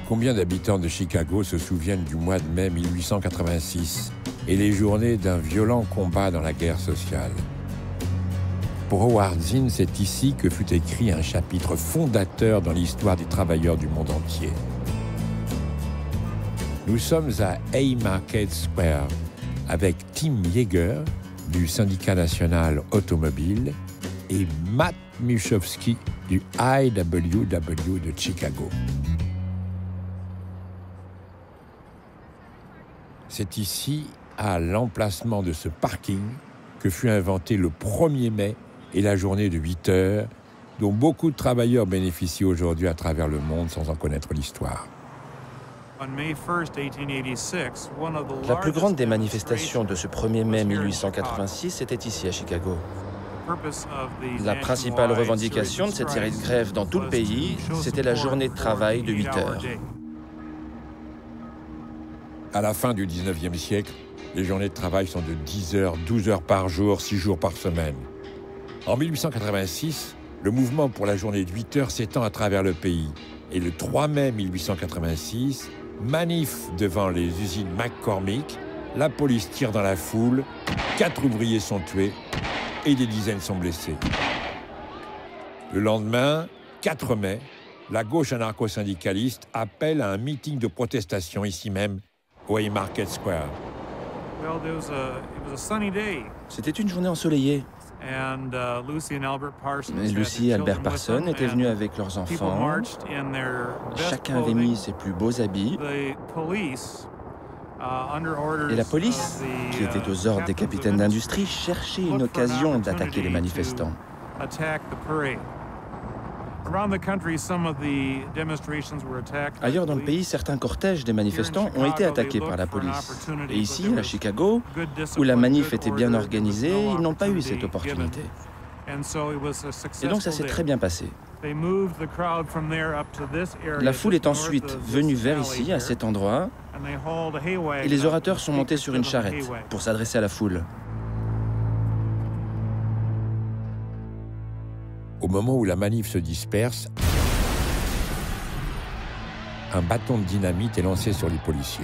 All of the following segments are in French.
Combien d'habitants de Chicago se souviennent du mois de mai 1886 et les journées d'un violent combat dans la guerre sociale? Pour Howard Zinn, c'est ici que fut écrit un chapitre fondateur dans l'histoire des travailleurs du monde entier. Nous sommes à Haymarket Square avec Tim Yeager du syndicat national automobile et Matt Muchowski du IWW de Chicago. C'est ici, à l'emplacement de ce parking, que fut inventé le 1er mai et la journée de 8 heures, dont beaucoup de travailleurs bénéficient aujourd'hui à travers le monde sans en connaître l'histoire. La plus grande des manifestations de ce 1er mai 1886 était ici à Chicago. La principale revendication de cette série de grèves dans tout le pays, c'était la journée de travail de 8 heures. À la fin du 19e siècle, les journées de travail sont de 10 heures, 12 heures par jour, 6 jours par semaine. En 1886, le mouvement pour la journée de 8 heures s'étend à travers le pays. Et le 3 mai 1886, manif devant les usines McCormick, la police tire dans la foule, 4 ouvriers sont tués et des dizaines sont blessés. Le lendemain, 4 mai, la gauche anarcho-syndicaliste appelle à un meeting de protestation ici même, au Haymarket Square. C'était une journée ensoleillée. Lucy et Albert Parsons étaient venus avec leurs enfants. Chacun avait mis ses plus beaux habits. Et la police, qui était aux ordres des capitaines d'industrie, cherchait une occasion d'attaquer les manifestants. Ailleurs dans le pays, certains cortèges des manifestants ont été attaqués par la police. Et ici, à Chicago, où la manif était bien organisée, ils n'ont pas eu cette opportunité. Et donc ça s'est très bien passé. La foule est ensuite venue vers ici, à cet endroit, et les orateurs sont montés sur une charrette pour s'adresser à la foule. Au moment où la manif se disperse, un bâton de dynamite est lancé sur les policiers.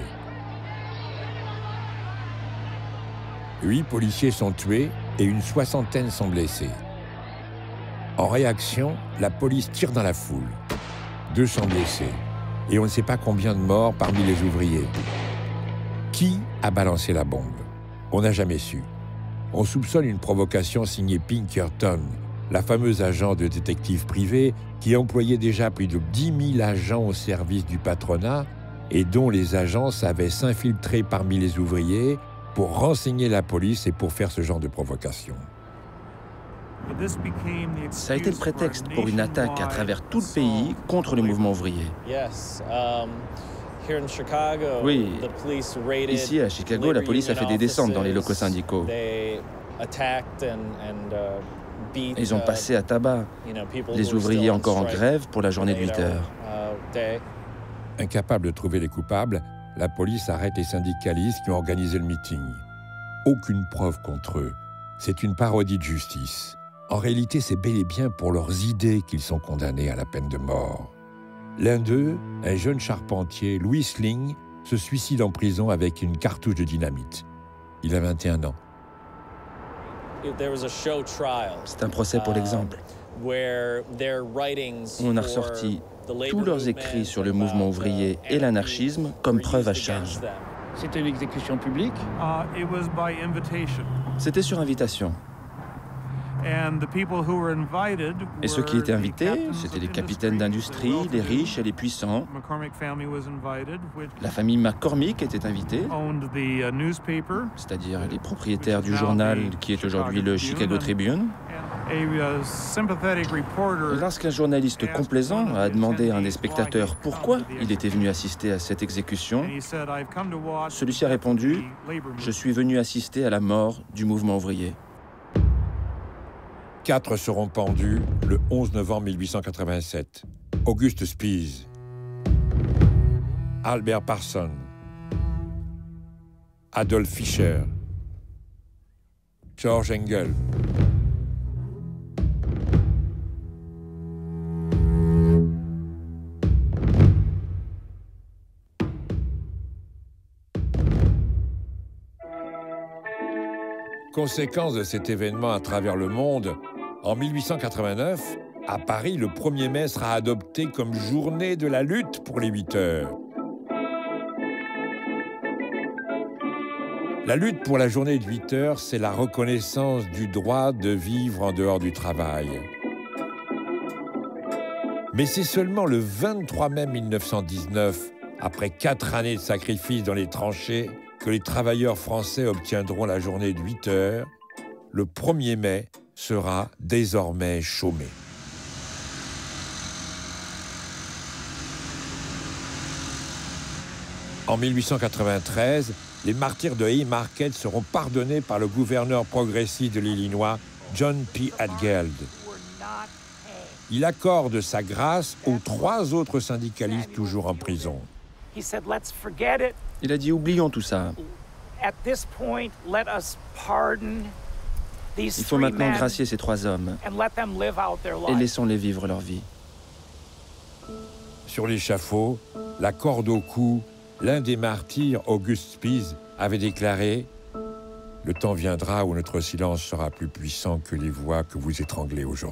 8 policiers sont tués et une soixantaine sont blessés. En réaction, la police tire dans la foule. 2 sont blessés et on ne sait pas combien de morts parmi les ouvriers. Qui a balancé la bombe? On n'a jamais su. On soupçonne une provocation signée Pinkerton, la fameuse agent de détective privé qui employait déjà plus de 10 000 agents au service du patronat et dont les agents savaient s'infiltrer parmi les ouvriers pour renseigner la police et pour faire ce genre de provocation. Ça a été le prétexte pour une attaque à travers tout le pays contre le mouvement ouvrier. Oui, ici à Chicago, la police a fait des descentes dans les locaux syndicaux. Ils ont passé à tabac les ouvriers encore en grève pour la journée de 8 heures. Incapable de trouver les coupables, la police arrête les syndicalistes qui ont organisé le meeting. Aucune preuve contre eux. C'est une parodie de justice. En réalité, c'est bel et bien pour leurs idées qu'ils sont condamnés à la peine de mort. L'un d'eux, un jeune charpentier, Louis Sling, se suicide en prison avec une cartouche de dynamite. Il a 21 ans. C'est un procès pour l'exemple. On a ressorti tous leurs écrits sur le mouvement ouvrier et l'anarchisme comme preuve à charge. C'était une exécution publique? C'était sur invitation. Et ceux qui étaient invités, c'étaient les capitaines d'industrie, les riches et les puissants. La famille McCormick était invitée, c'est-à-dire les propriétaires du journal qui est aujourd'hui le Chicago Tribune. Lorsqu'un journaliste complaisant a demandé à un des spectateurs pourquoi il était venu assister à cette exécution, celui-ci a répondu « Je suis venu assister à la mort du mouvement ouvrier ». 4 seront pendus le 11 novembre 1887. Auguste Spies, Albert Parsons, Adolf Fischer, George Engel, Conséquence de cet événement à travers le monde, en 1889, à Paris, le 1er mai sera adopté comme journée de la lutte pour les 8 heures. La lutte pour la journée de 8 heures, c'est la reconnaissance du droit de vivre en dehors du travail. Mais c'est seulement le 23 mai 1919, après 4 années de sacrifices dans les tranchées, que les travailleurs français obtiendront la journée de 8 heures. Le 1er mai sera désormais chômé. En 1893, les martyrs de Haymarket seront pardonnés par le gouverneur progressiste de l'Illinois, John P. Altgeld. Il accorde sa grâce aux 3 autres syndicalistes toujours en prison. Il a dit « oublions tout ça. Il faut maintenant gracier ces 3 hommes et laissons-les vivre leur vie. » Sur l'échafaud, la corde au cou, l'un des martyrs, August Spies, avait déclaré « Le temps viendra où notre silence sera plus puissant que les voix que vous étranglez aujourd'hui. »